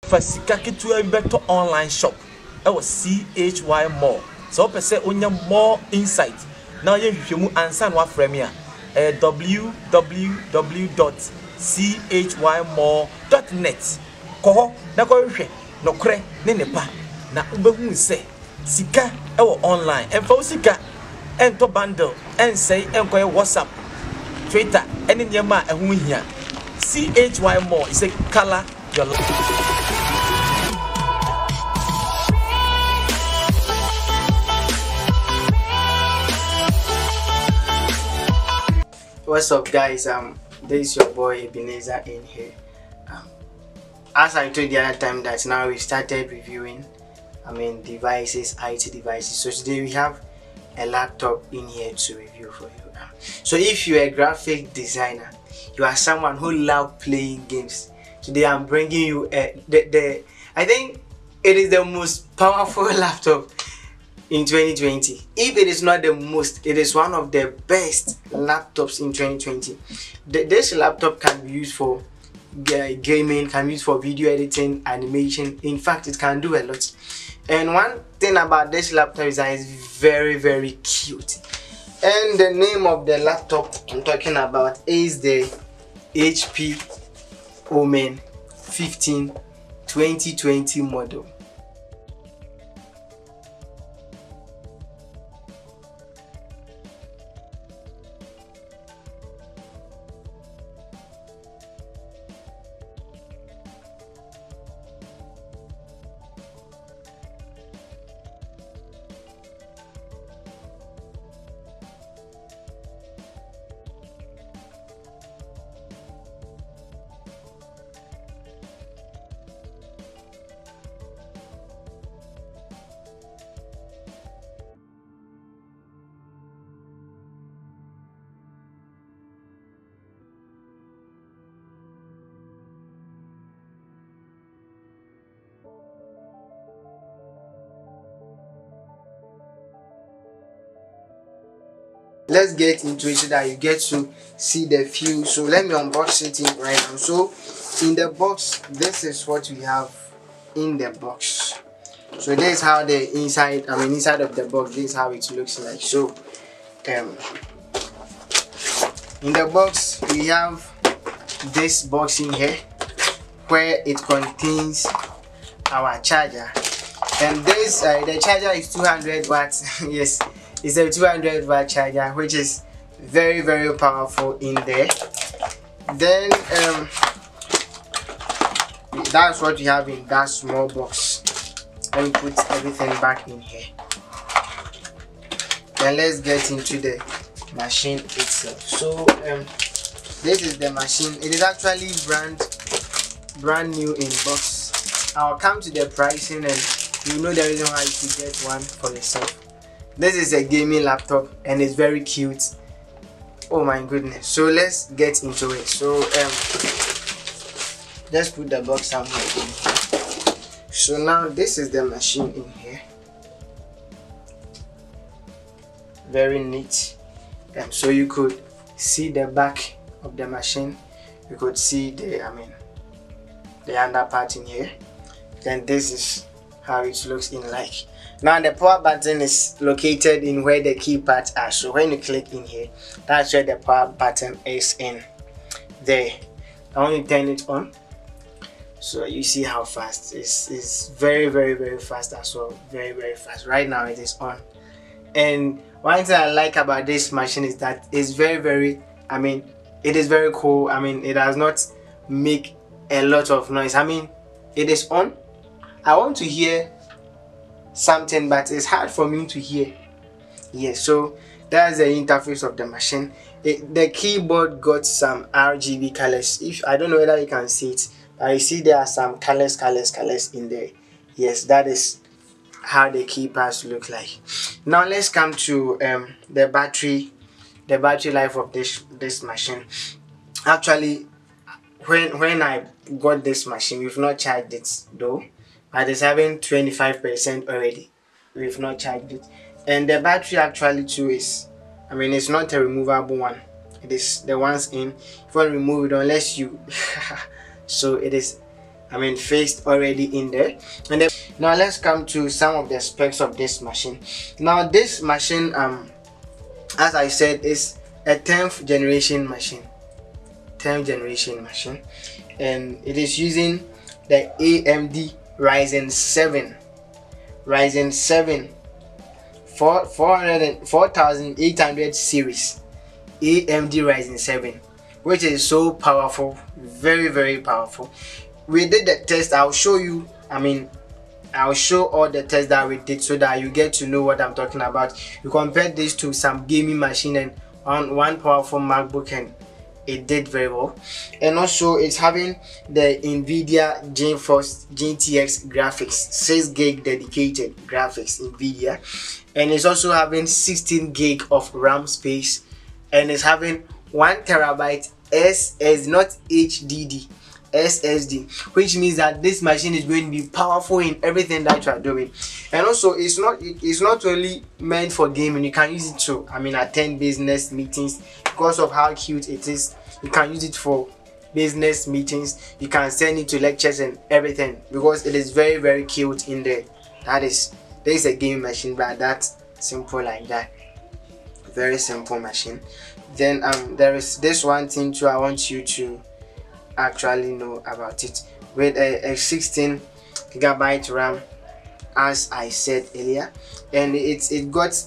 Fasika ketua beto online shop. Ewo CHY More. So pese onya more insight. Now ye hwehwemu ansa no afrɛ me a www.chymore.net. Koho na ko hwehwe no kre ne nepa na ubehu se sika ewo online. Emfa sika ento bundle ensay enkoye WhatsApp, Twitter, any nyama ehu hia. CHY More is a color your life. What's up, guys? This is your boy Ebenezer in here. As I told the other time that now we started reviewing devices, IT devices. So today we have a laptop in here to review for you. So if you're a graphic designer, you are someone who loves playing games, today I'm bringing you I think it is the most powerful laptop in 2020. If it is not the most, it is one of the best laptops in 2020. This laptop can be used for gaming, can be used for video editing, animation. In fact, it can do a lot. And one thing about this laptop is that it's very cute. And the name of the laptop I'm talking about is the HP Omen 15 2020 model. Let's get into it so that you get to see the feel. So let me unbox it right now. So in the box, this is what we have in the box. So this is how the inside of the box, this is how it looks like. So in the box we have this box in here where it contains our charger, and this the charger is 200 watts. Yes, it's a 200 watt charger, which is very powerful in there. Then that's what we have in that small box. Let me put everything back in here. Then let's get into the machine itself. So this is the machine. It is actually brand new in box. I'll come to the pricing and you know the reason why you should get one for yourself. This is a gaming laptop and it's very cute. Oh my goodness. So let's get into it. So let's put the box somewhere in here. So now this is the machine in here. Very neat. So you could see the back of the machine. You could see the under part in here. Then this is how it looks in like. Now the power button is located in where the keypads are. So when you click in here, that's where the power button is in there. I want to turn it on. So you see how fast it's very fast as well. Very fast. Right now it is on. And one thing I like about this machine is that it's very it is very cool. It does not make a lot of noise. It is on. I want to hear something, but it's hard for me to hear. Yes, so that's the interface of the machine. The keyboard got some RGB colors. I don't know whether you can see it, but you see there are some colors in there. Yes, that is how the keypads look like. Now let's come to the battery life of this machine. Actually, when I got this machine, we've not charged it though, but it's having 25% already. We've not charged it, and the battery actually too is, it's not a removable one. It is the ones in. If you want to remove it, unless you so it is fixed already in there. And then now let's come to some of the specs of this machine. Now this machine, as I said, is a 10th generation machine. 10th generation machine, and it is using the AMD Ryzen 7 4800 series AMD Ryzen 7, which is so powerful, very, very powerful. We did the test. I'll show you, I'll show all the tests that we did so that you get to know what I'm talking about. You compare this to some gaming machine and one powerful MacBook, and it did very well. And also it's having the NVIDIA GeForce GTX graphics, 6 gig dedicated graphics NVIDIA, and it's also having 16 gig of RAM space, and it's having 1 terabyte SSD, not HDD, SSD, which means that this machine is going to be powerful in everything that you are doing. And also it's not only meant for gaming. You can use it to attend business meetings. Because of how cute it is, you can use it for business meetings. You can send it to lectures and everything, because it is very, very cute in there. There is a gaming machine, but that's simple like that. Very simple machine. Then there is this one thing too I want you to actually know about it. With a 16 gigabyte RAM, as I said earlier, and it got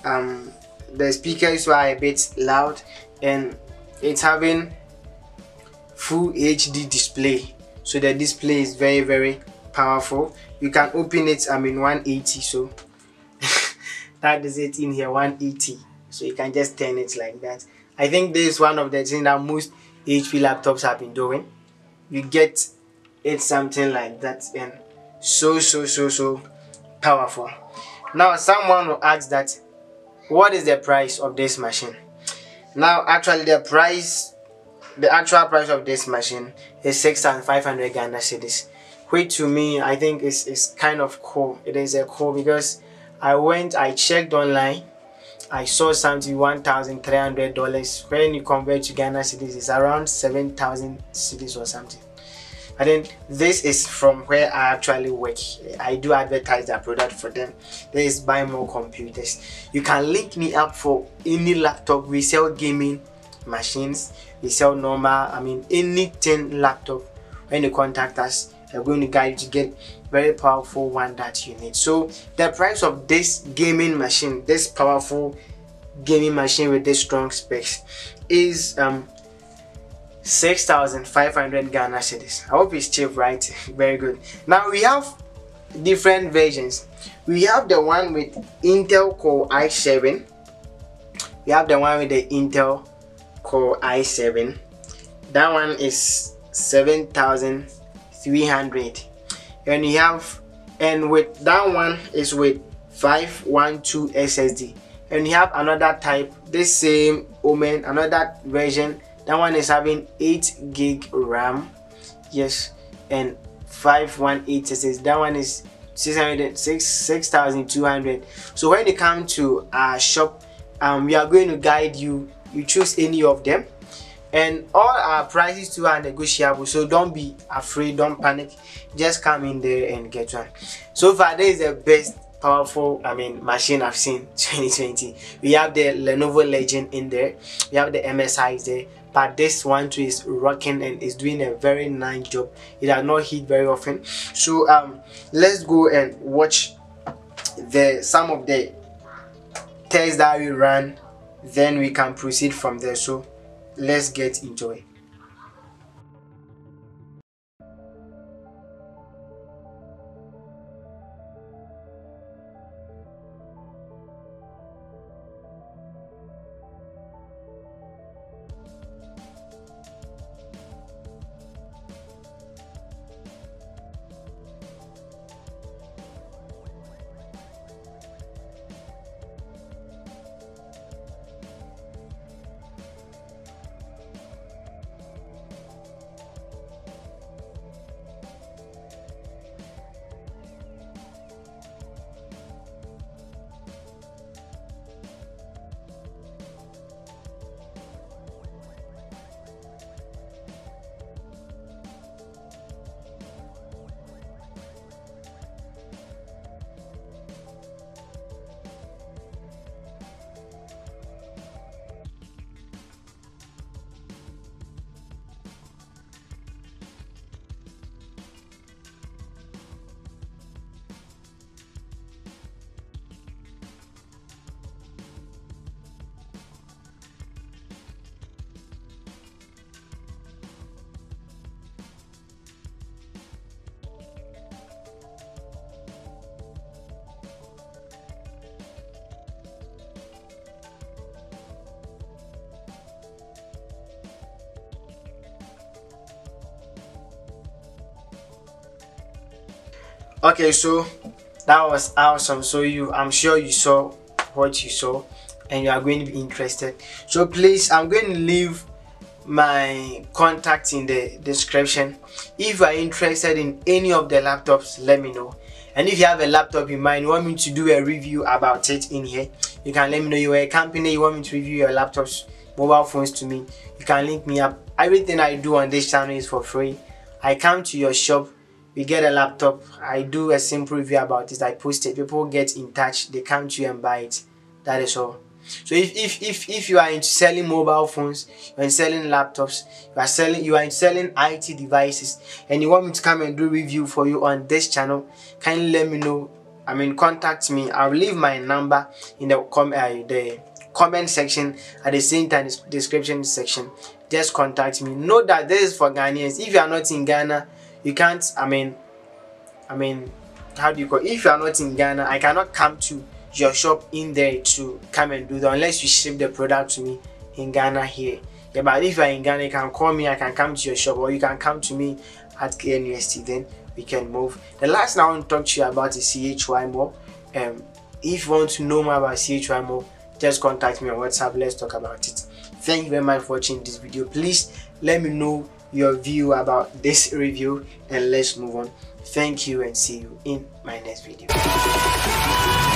the speakers were a bit loud, and it's having full HD display, so the display is very, very powerful. You can open it 180, so that is it in here, 180, so you can just turn it like that. I think this is one of the things that most HP laptops have been doing. You get it something like that, and so powerful. Now someone will ask that, what is the price of this machine? Now actually the actual price of this machine is 6,500 Ghana cedis, which to me I think is kind of cool. It is cool because I checked online, I saw something $1,300. When you convert to Ghana cedis, it's around 7,000 cedis or something. And then this is from where I actually work. I do advertise that product for them. There is Buy More Computers. You can link me up for any laptop. We sell gaming machines, we sell normal, anything laptop. When you contact us, we're going to guide you to get very powerful one that you need. So the price of this gaming machine, this powerful gaming machine with this strong specs, is 6,500 Ghana cedis. I hope it's cheap, right? Very good. Now we have different versions. We have the one with Intel Core i7. We have the one with the Intel Core i7. That one is 7,300. And with that one is with 512 SSD. And you have another type, this same Omen, another version. That one is having 8 gig RAM, yes, and 518 SSD. That one is 6,200. So when you come to our shop, we are going to guide you. You choose any of them, and all our prices too are negotiable. So don't be afraid, don't panic. Just come in there and get one. So far, this is the best powerful machine I've seen 2020. We have the Lenovo Legion in there. We have the MSI there. But this one too is rocking and is doing a very nice job. It does not hit very often. So let's go and watch some of the tests that we ran, then we can proceed from there. So let's get into it. Okay, so that was awesome. So I'm sure you saw what you saw and you are going to be interested. So please, I'm going to leave my contact in the description. If you are interested in any of the laptops, let me know. And if you have a laptop in mind, you want me to do a review about it in here, you can let me know. You're a company, you want me to review your laptops, mobile phones to me, you can link me up. Everything I do on this channel is for free. I come to your shop, we get a laptop, I do a simple review about it, I post it, people get in touch, they come to you and buy it. That is all. So if you are into selling mobile phones, you are selling laptops, you are into selling IT devices, and you want me to come and do review for you on this channel, kindly let me know. I mean, contact me. I'll leave my number in the comment section, at the same time description section. Just contact me. Note that this is for Ghanaians. If you are not in Ghana, you can't. I mean, how do you call it? If you are not in Ghana, I cannot come to your shop in there to come and do that unless you ship the product to me in Ghana here. Yeah, but if you are in Ghana, you can call me, I can come to your shop, or you can come to me at KNUST, then we can move. The last thing I want to talk to you about is CHY Mob. If you want to know more about CHY Mob, just contact me on WhatsApp, let's talk about it. Thank you very much for watching this video. Please let me know your view about this review and let's move on. Thank you and see you in my next video.